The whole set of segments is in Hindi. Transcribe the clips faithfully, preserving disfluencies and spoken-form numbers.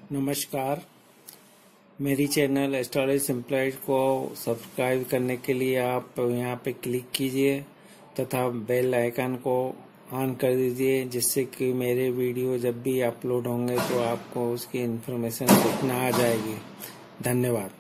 नमस्कार। मेरी चैनल एस्ट्रोलॉजी सिंप्लाइड को सब्सक्राइब करने के लिए आप यहाँ पे क्लिक कीजिए तथा बेल आइकन को ऑन कर दीजिए, जिससे कि मेरे वीडियो जब भी अपलोड होंगे तो आपको उसकी इन्फॉर्मेशन सूचना आ जाएगी। धन्यवाद।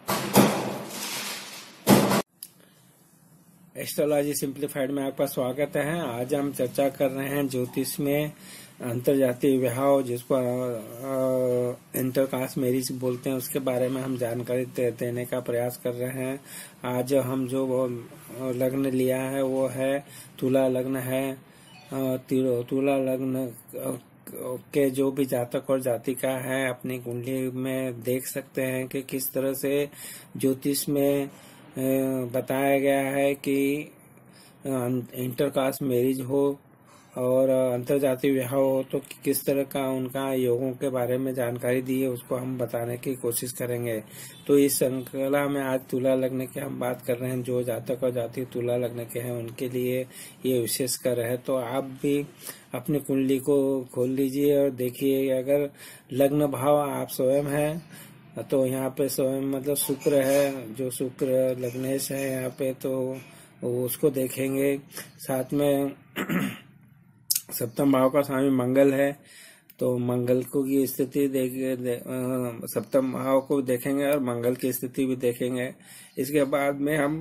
एस्ट्रोलॉजी सिंप्लीफाइड में आपका स्वागत है। आज हम चर्चा कर रहे हैं ज्योतिष में अंतर्जातीय विवाह, जिसको इंटरकास्ट मैरिज बोलते हैं, उसके बारे में हम जानकारी देने का प्रयास कर रहे हैं। आज हम जो वो लग्न लिया है वो है तुला लग्न है। तुला लग्न के जो भी जातक और जातिका है अपनी कुंडली में देख सकते हैं कि किस तरह से ज्योतिष में बताया गया है कि इंटरकास्ट मैरिज हो और अंतर्जातीय विवाह हो तो किस तरह का उनका योगों के बारे में जानकारी दी है, उसको हम बताने की कोशिश करेंगे। तो इस श्रृंखला में आज तुला लग्न की हम बात कर रहे हैं। जो जातक और जाति तुला लग्न के हैं उनके लिए ये विशेष कर है। तो आप भी अपनी कुंडली को खोल लीजिए और देखिए, अगर लग्न भाव आप स्वयं है तो यहाँ पे स्वयं मतलब शुक्र है, जो शुक्र लग्नेश है यहाँ पे, तो उसको देखेंगे। साथ में सप्तम भाव का स्वामी मंगल है, तो मंगल को की स्थिति देख दे, सप्तम भाव को देखेंगे और मंगल की स्थिति भी देखेंगे। इसके बाद में हम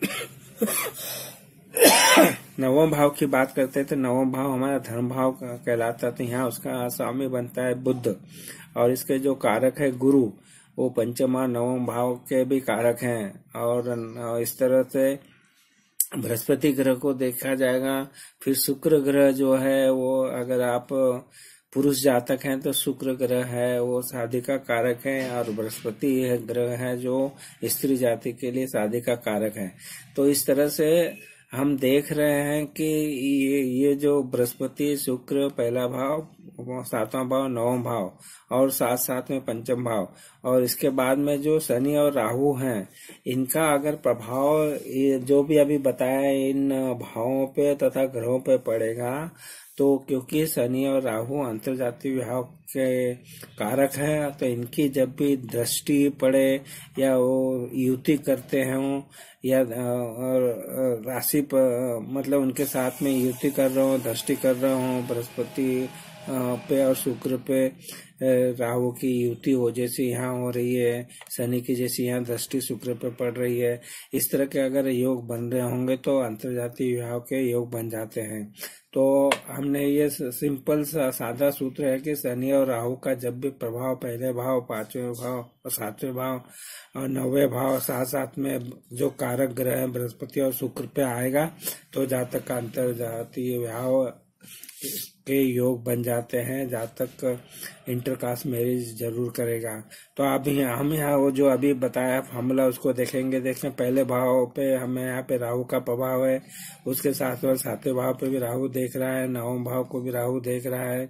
नवम भाव की बात करते हैं। तो नवम भाव हमारा धर्म भाव कहलाता है। तो यहाँ उसका स्वामी बनता है बुध, और इसके जो कारक है गुरु, वो पंचम और नवम भाव के भी कारक हैं। और इस तरह से बृहस्पति ग्रह को देखा जाएगा। फिर शुक्र ग्रह जो है वो, अगर आप पुरुष जातक हैं तो शुक्र ग्रह है वो शादी का कारक है, और बृहस्पति ग्रह है जो स्त्री जाति के लिए शादी का कारक है। तो इस तरह से हम देख रहे हैं कि ये ये जो बृहस्पति शुक्र पहला भाव, सातवां भाव, नवम भाव और साथ साथ में पंचम भाव, और इसके बाद में जो शनि और राहु हैं, इनका अगर प्रभाव ये जो भी अभी बताया इन भावों पे तथा ग्रहों पे पड़ेगा, तो क्योंकि शनि और राहु अंतर्जातीय विवाह के कारक है, तो इनकी जब भी दृष्टि पड़े या वो युति करते हों या राशि पर मतलब उनके साथ में युति कर रहे हो, दृष्टि कर रहे हो, बृहस्पति पे और शुक्र पे राहु की युति हो जैसी यहाँ हो रही है, शनि की जैसी यहाँ दृष्टि शुक्र पे पड़ रही है, इस तरह के अगर योग बन रहे होंगे तो अंतर्जातीय विवाह के योग बन जाते हैं। तो हमने ये सिंपल सा सादा सूत्र है कि शनि और राहु का जब भी प्रभाव पहले भाव, पांचवें भाव और सातवें भाव और नौवें भाव साथ साथ में जो कारक ग्रह है बृहस्पति और शुक्र पे आएगा, तो जातक का अंतर्जातीय विवाह के योग बन जाते हैं। जातक इंटरकास्ट मैरिज जरूर करेगा। तो अभी हम यहाँ वो जो अभी बताया फॉर्मूला उसको देखेंगे। देखें पहले भाव पे हमें यहाँ पे राहु का प्रभाव है, उसके साथ में सातवें भाव पे भी राहु देख रहा है, नवम भाव को भी राहु देख रहा है,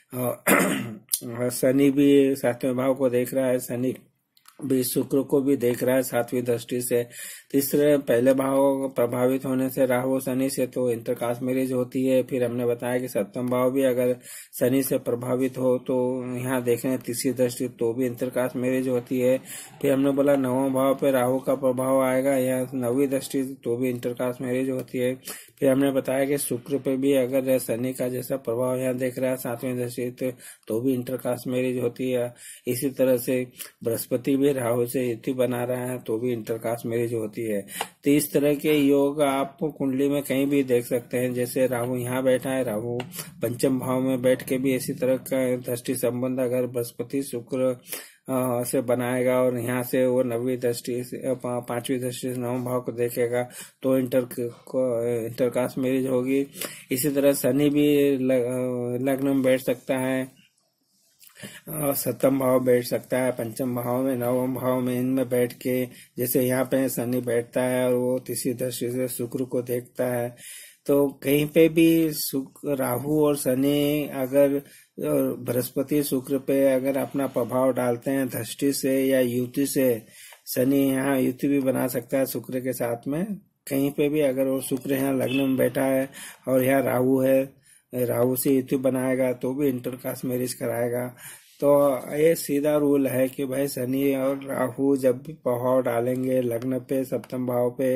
और शनि भी सातवें भाव को देख रहा है, शनि भी शुक्र को भी देख रहा है सातवीं दृष्टि से। तीसरे पहले भाव प्रभावित होने से राहु शनि से तो इंटरकास्ट मैरिज होती है। फिर हमने बताया कि सप्तम भाव भी अगर शनि से प्रभावित हो तो यहाँ देखें तीसरी दृष्टि तो भी इंटरकास्ट मैरिज होती है। फिर हमने बोला नवम भाव पे राहु का प्रभाव आएगा, यहाँ नौवीं दृष्टि तो भी इंटरकास्ट मैरिज होती है। फिर हमने बताया कि शुक्र पे भी अगर शनि का जैसा प्रभाव यहाँ देख रहा है सातवीं दृष्टि तो भी इंटरकास्ट मैरिज होती है। इसी तरह से बृहस्पति भी राहु से युति बना रहा है तो भी इंटरकास्ट मैरिज होती है। तो इस तरह के योग आप कुंडली में कहीं भी देख सकते हैं। जैसे राहु यहाँ बैठा है, राहु पंचम भाव में बैठ के भी इसी तरह का दृष्टि संबंध अगर बृहस्पति शुक्र से बनाएगा और यहाँ से वो नवीं दृष्टि से पांचवी दृष्टि से नवम भाव को देखेगा तो इंटर इंटरकास्ट मैरिज होगी। इसी तरह शनि भी लग्न में बैठ सकता है, सप्तम भाव बैठ सकता है, पंचम भाव में, नवम भाव में, इनमें बैठ के जैसे यहाँ पे शनि बैठता है और वो तीसरी दृष्टि से शुक्र को देखता है। तो कहीं पे भी राहु और शनि अगर बृहस्पति शुक्र पे अगर अपना प्रभाव डालते हैं दृष्टि से या युति से, शनि यहाँ युति भी बना सकता है शुक्र के साथ में। कहीं पे भी अगर वो शुक्र यहाँ लग्न में बैठा है और यहाँ राहु है, राहु से युति बनाएगा तो भी इंटरकास्ट मैरिज कराएगा। तो ये सीधा रूल है कि भाई शनि और राहु जब भी प्रभाव डालेंगे लग्न पे, सप्तम भाव पे,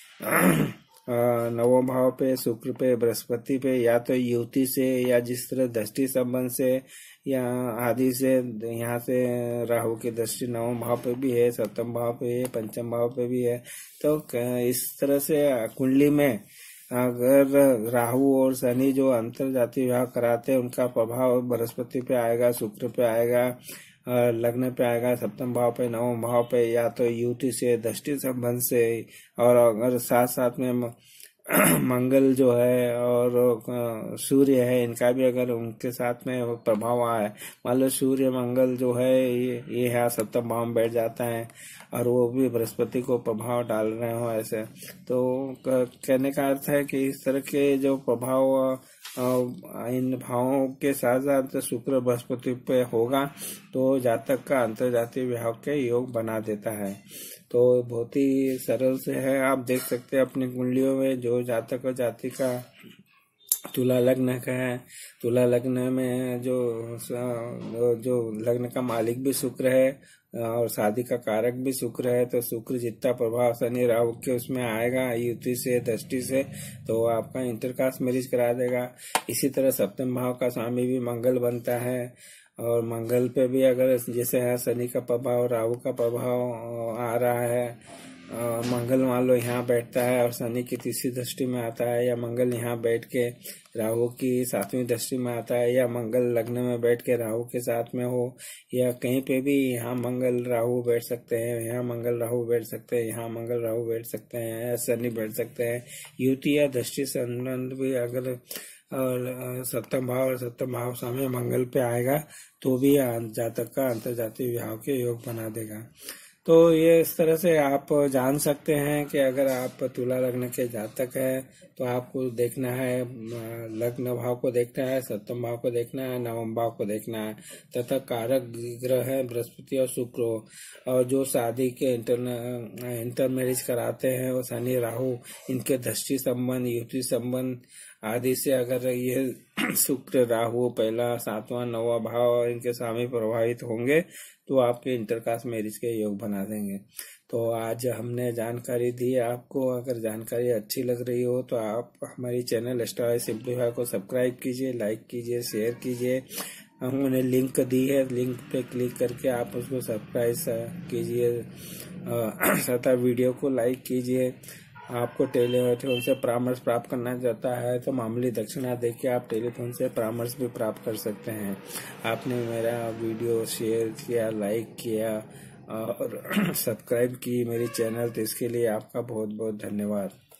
नवम भाव पे, शुक्र पे, बृहस्पति पे, या तो युति से या जिस तरह दृष्टि संबंध से या आदि से, यहाँ से राहु की दृष्टि नवम भाव पे भी है, सप्तम भाव पे है, पंचम भाव पे भी है। तो इस तरह से कुंडली में अगर राहु और शनि जो अंतर जाति विवाह कराते हैं उनका प्रभाव बृहस्पति पे आएगा, शुक्र पे आएगा, लग्न पे आएगा, सप्तम भाव पे, नवम भाव पे, या तो युति से, दृष्टि संबंध से, और अगर साथ साथ में मंगल जो है और सूर्य है इनका भी अगर उनके साथ में प्रभाव आए, मान लो सूर्य मंगल जो है ये ये है सप्तम भाव में बैठ जाता है और वो भी बृहस्पति को प्रभाव डाल रहे हो ऐसे, तो कहने का अर्थ है कि इस तरह के जो प्रभाव इन भावों के साथ साथ शुक्र बृहस्पति पे होगा तो जातक का अंतर्जातीय विवाह के योग बना देता है। तो बहुत ही सरल से है, आप देख सकते हैं अपनी कुंडलियों में जो जातक और जाति का तुला लग्न का है, तुला लग्न में जो जो लग्न का मालिक भी शुक्र है और शादी का कारक भी शुक्र है, तो शुक्र जितना प्रभाव शनि राहु के उसमें आएगा युति से, दृष्टि से, तो आपका इंटरकास्ट मैरिज करा देगा। इसी तरह सप्तम भाव का स्वामी भी मंगल बनता है और मंगल पे भी अगर जैसे है शनि का प्रभाव, राहु का प्रभाव आ रहा है, मंगल मान लो यहाँ बैठता है और शनि की तीसरी दृष्टि में आता है, या मंगल यहाँ बैठ के राहु की सातवीं दृष्टि में आता है, या मंगल लग्न में बैठ के राहु के साथ में हो, या कहीं पे भी यहाँ मंगल राहु बैठ सकते हैं, यहाँ मंगल राहु बैठ सकते हैं, यहाँ मंगल राहु बैठ सकते हैं, शनि बैठ सकते हैं। युति या दृष्टि संबंध भी अगर और सप्तम भाव और सप्तम भाव स्वामी मंगल पे आएगा तो भी जातक का अंतर्जातीय विवाह के योग बना देगा। तो ये इस तरह से आप जान सकते हैं कि अगर आप तुला लग्न के जातक है तो आपको देखना है, लग्न भाव को देखना है, सप्तम भाव को देखना है, नवम भाव को देखना है, तथा कारक ग्रह है बृहस्पति और शुक्र। और जो शादी के इंटर इंटर मैरिज कराते हैं वो शनि राहु, इनके दृष्टि संबंध, युति संबंध आदि से अगर ये शुक्र राहु पहला सातवां नौवां भाव इनके स्वामी प्रभावित होंगे तो आपके इंटरकास्ट मैरिज के योग बना देंगे। तो आज हमने जानकारी दी आपको, अगर जानकारी अच्छी लग रही हो तो आप हमारी चैनल एस्ट्रो सिंप्लीफाई को सब्सक्राइब कीजिए, लाइक कीजिए, शेयर कीजिए। हमने लिंक दी है, लिंक पे क्लिक करके आप उसको सब्सक्राइब कीजिए तथा वीडियो को लाइक कीजिए। आपको टेलीफोन से परामर्श प्राप्त करना चाहता है तो मामूली दक्षिणा देके आप टेलीफोन से परामर्श भी प्राप्त कर सकते हैं। आपने मेरा वीडियो शेयर किया, लाइक किया और सब्सक्राइब की मेरी चैनल, तो इसके लिए आपका बहुत बहुत धन्यवाद।